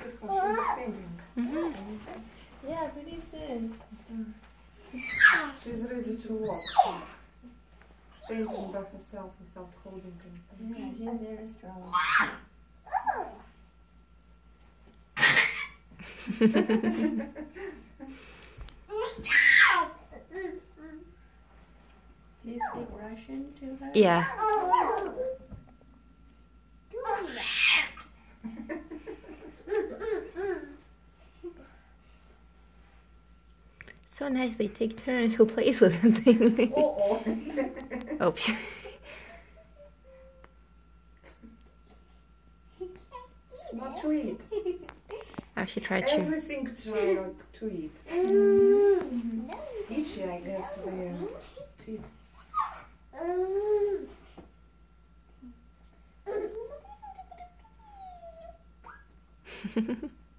look at how she's standing. Yeah, pretty soon. She's ready to walk. Standing by herself without holding anything. Yeah, she's very strong. Do you speak Russian to her? Yeah. So nice, they take turns who plays with the thing. Oh. Oops. Not to eat. Oh, she tried to. Everything try like to eat. Itchy, I guess, their teeth.